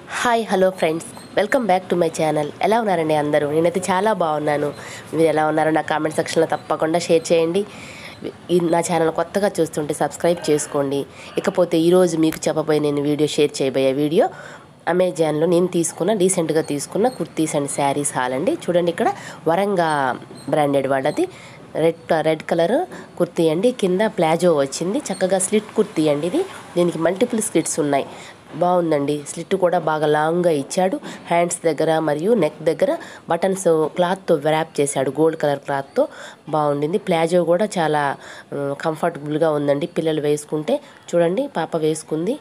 Hi hello friends, welcome back to my channel. ఎలా ఉన్నారండి అందరూ? నేనైతే చాలా బాగున్నాను. మీరు ఎలా ఉన్నారో నా కామెంట్ సెక్షన్లో తప్పకుండా షేర్ చేయండి. నా ఛానల్ కొత్తగా చూస్తుంటే సబ్స్క్రైబ్ చేసుకోండి. ఇకపోతే ఈరోజు మీకు చెప్పబోయే నేను షేర్ చేయబోయే వీడియో అమెజాన్లో నేను రీసెంట్గా తీసుకున్న కుర్తీస్ అండ్ శారీస్ హాల్ అండి. చూడండి, ఇక్కడ వరంగా బ్రాండెడ్ వాళ్ళది రెడ్ కలర్ కుర్తీ అండి. కింద ప్లాజో వచ్చింది, చక్కగా స్లిట్ కుర్తీ అండి. దీనికి మల్టిపుల్ స్లిట్స్ ఉన్నాయి. బాగుందండి. స్లిట్ కూడా బాగా లాంగ్గా ఇచ్చాడు. హ్యాండ్స్ దగ్గర మరియు నెక్ దగ్గర బటన్స్ క్లాత్తో వ్రాప్ చేశాడు, గోల్డ్ కలర్ క్లాత్తో. బాగుండింది. ప్లాజో కూడా చాలా కంఫర్టబుల్గా ఉందండి పిల్లలు వేసుకుంటే. చూడండి, పాప వేసుకుంది.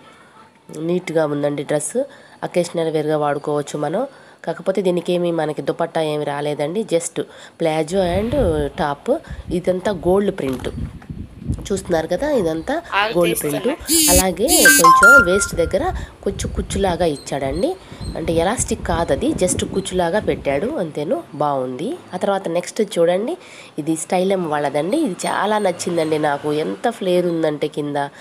నీట్గా ఉందండి డ్రెస్. అకేషనల్ వేర్గా వాడుకోవచ్చు మనం. కాకపోతే దీనికి మనకి దుపట్టా ఏమి రాలేదండి, జస్ట్ ప్లాజో అండ్ టాప్. ఇదంతా గోల్డ్ ప్రింట్ చూస్తున్నారు కదా, ఇదంతా గోల్డ్ ప్రింట్. అలాగే కొంచెం వేస్ట్ దగ్గర కొంచెం కుచ్చులాగా ఇచ్చాడండి. అంటే ఎలాస్టిక్ కాదు, అది జస్ట్ కుచ్చులాగా పెట్టాడు అంతేను. బాగుంది. ఆ తర్వాత నెక్స్ట్ చూడండి, ఇది స్టైలమ్ వాళ్ళదండి. ఇది చాలా నచ్చిందండి నాకు. ఎంత ఫ్లేర్ ఉందంటే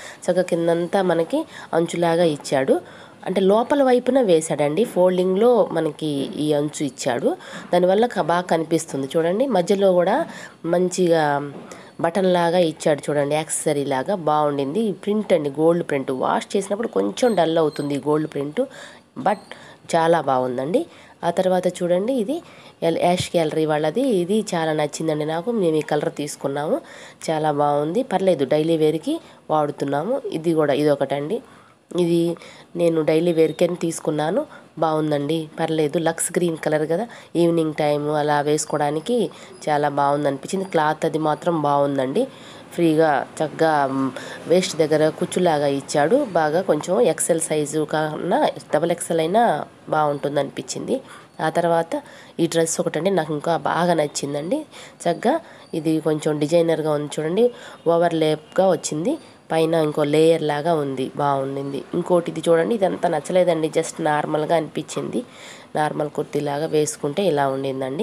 కిందంతా మనకి అంచులాగా ఇచ్చాడు. అంటే లోపల వైపున వేశాడండి, ఫోల్డింగ్లో మనకి ఈ అంచు ఇచ్చాడు. దానివల్ల బాగా కనిపిస్తుంది. చూడండి, మధ్యలో కూడా మంచిగా బటన్ లాగా ఇచ్చాడు. చూడండి, యాక్సెసరీ లాగా బాగుండింది. ప్రింట్ అండి, గోల్డ్ ప్రింట్. వాష్ చేసినప్పుడు కొంచెం డల్ అవుతుంది గోల్డ్ ప్రింట్, బట్ చాలా బాగుందండి. ఆ తర్వాత చూడండి, ఇది యాష్ గ్యాలరీ వాళ్ళది. ఇది చాలా నచ్చిందండి నాకు. మేము ఈ కలర్ తీసుకున్నాము, చాలా బాగుంది. పర్లేదు, డైలీ వేర్కి వాడుతున్నాము. ఇది ఒకటండి. ఇది నేను డైలీ వేర్కి తీసుకున్నాను. బాగుందండి, పర్లేదు. లక్స్ గ్రీన్ కలర్ కదా, ఈవినింగ్ టైము అలా వేసుకోవడానికి చాలా బాగుంది అనిపించింది. క్లాత్ అది మాత్రం బాగుందండి. ఫ్రీగా చక్కగా వేస్ట్ దగ్గర కుచ్చులాగా ఇచ్చాడు. బాగా కొంచెం ఎక్సెల్ సైజు కన్నా డబల్ ఎక్సెల్ అయినా బాగుంటుంది అనిపించింది. ఆ తర్వాత ఈ డ్రెస్ ఒకటండి నాకు ఇంకా బాగా నచ్చిందండి. చక్కగా ఇది కొంచెం డిజైనర్గా ఉంది. చూడండి, ఓవర్లేప్గా వచ్చింది. పైన ఇంకో లేయర్ లాగా ఉంది, బాగుండింది. ఇంకోటి ఇది చూడండి, ఇదంతా నచ్చలేదండి, జస్ట్ నార్మల్గా అనిపించింది. నార్మల్ కుర్తీలాగా వేసుకుంటే ఇలా ఉండిందండి.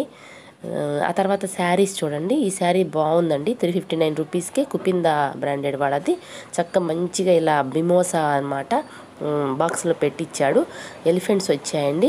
ఆ తర్వాత శారీస్ చూడండి. ఈ శారీ బాగుందండి. 359 రూపీస్కే కుపిందా బ్రాండెడ్ వాళ్ళది. మంచిగా ఇలా బిమోసా అన్నమాట, బాక్స్లో పెట్టించాడు. ఎలిఫెంట్స్ వచ్చాయండి.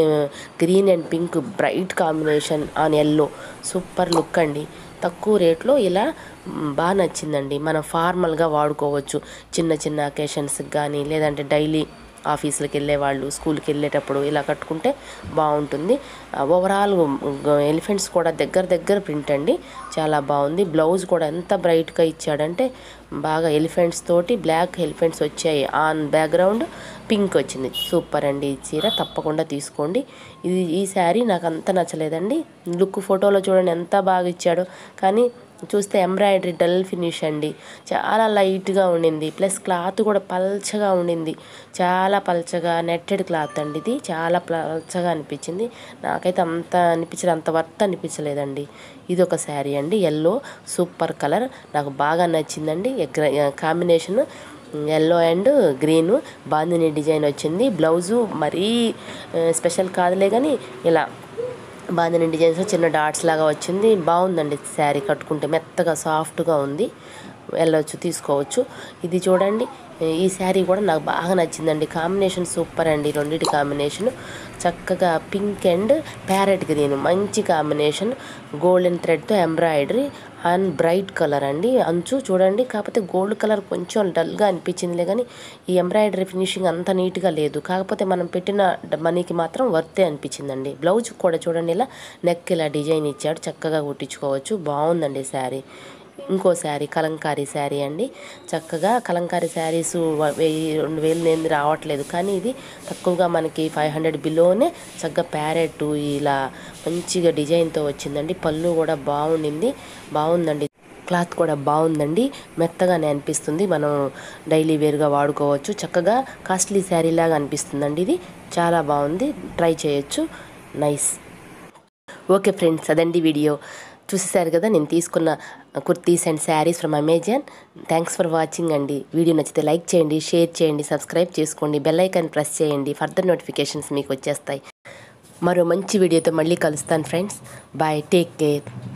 Green and pink bright combination on yellow. Super look అండి. తక్కువ రేట్లో ఇలా బాగా నచ్చిందండి. మనం ఫార్మల్గా వాడుకోవచ్చు, చిన్న చిన్న అకేషన్స్కి కానీ, లేదంటే డైలీ ఆఫీసులకు వెళ్ళేవాళ్ళు, స్కూల్కి వెళ్ళేటప్పుడు ఇలా కట్టుకుంటే బాగుంటుంది. ఓవరాల్ ఎలిఫెంట్స్ కూడా దగ్గర ప్రింట్ అండి, చాలా బాగుంది. బ్లౌజ్ కూడా ఎంత బ్రైట్గా ఇచ్చాడంటే బాగా ఎలిఫెంట్స్ తోటి బ్లాక్ ఎలిఫెంట్స్ వచ్చాయి. ఆన్ బ్యాక్గ్రౌండ్ పింక్ వచ్చింది. సూపర్ అండి. ఈ చీర తప్పకుండా తీసుకోండి. ఈ శారీ నాకు అంత నచ్చలేదండి. లుక్ ఫోటోలో చూడండి ఎంత బాగా ఇచ్చాడో, కానీ చూస్తే ఎంబ్రాయిడరీ డల్ ఫినిష్ అండి. చాలా లైట్గా ఉండింది. ప్లస్ క్లాత్ కూడా పల్చగా ఉండింది, చాలా పల్చగా నెట్టెడ్ క్లాత్ అండి. ఇది చాలా పల్చగా అనిపించింది. నాకైతే అంత వర్త్ అనిపించలేదండి. ఇది ఒక శారీ అండి, ఎల్లో సూపర్ కలర్, నాకు బాగా నచ్చిందండి. Combination yellow and green, bandhani design వచ్చింది. బ్లౌజు మరీ స్పెషల్ కాదులే, కానీ ఇలా బాందిని డిజైన్స్ చిన్న డాట్స్ లాగా వచ్చింది. బాగుందండి శారీ. కట్టుకుంటే మెత్తగా సాఫ్ట్గా ఉంది, వెళ్ళొచ్చు, తీసుకోవచ్చు. ఇది చూడండి, ఈ శారీ కూడా నాకు బాగా నచ్చిందండి. కాంబినేషన్ సూపర్ అండి. రెండింటి కాంబినేషన్ చక్కగా పింక్ అండ్ ప్యారెట్ గ్రీన్, మంచి కాంబినేషన్. గోల్డెన్ థ్రెడ్తో ఎంబ్రాయిడరీ అండ్ బ్రైట్ కలర్ అండి. అంచు చూడండి, కాకపోతే గోల్డ్ కలర్ కొంచెం డల్గా అనిపించిందిలే, కానీ ఈ ఎంబ్రాయిడరీ ఫినిషింగ్ అంత నీట్గా లేదు. కాకపోతే మనం పెట్టిన మనీకి మాత్రం వర్తే అనిపించిందండి. బ్లౌజ్ కూడా చూడండి, ఇలా నెక్ ఇలా డిజైన్ ఇచ్చాడు, చక్కగా కుట్టించుకోవచ్చు. బాగుందండి శారీ. ఇంకో శారీ కలంకారీ శారీ అండి. చక్కగా కలంకారీ శారీస్ 1000-2000 నేను రావట్లేదు, కానీ ఇది తక్కువగా మనకి 500 బిలోనే చక్కగా ప్యారెట్ ఇలా మంచిగా డిజైన్తో వచ్చిందండి. పళ్ళు కూడా బాగుందండి. క్లాత్ కూడా బాగుందండి, మెత్తగానే అనిపిస్తుంది. మనం డైలీ వేర్గా వాడుకోవచ్చు. చక్కగా కాస్ట్లీ శారీ లాగా అనిపిస్తుందండి. ఇది చాలా బాగుంది, ట్రై చేయొచ్చు. నైస్. ఓకే ఫ్రెండ్స్, అదండి వీడియో. చూసేసారు కదా నేను తీసుకున్న kurtis and saris from Amazon. Thanks for watching అండి. వీడియో నచ్చితే లైక్ చేయండి, షేర్ చేయండి, సబ్స్క్రైబ్ చేసుకోండి, బెల్ ఐకాన్ ప్రెస్ చేయండి. ఫర్దర్ నోటిఫికేషన్స్ మీకు వచ్చేస్తాయి. మరో మంచి వీడియోతో మళ్ళీ కలుస్తాను ఫ్రెండ్స్. Bye, take care.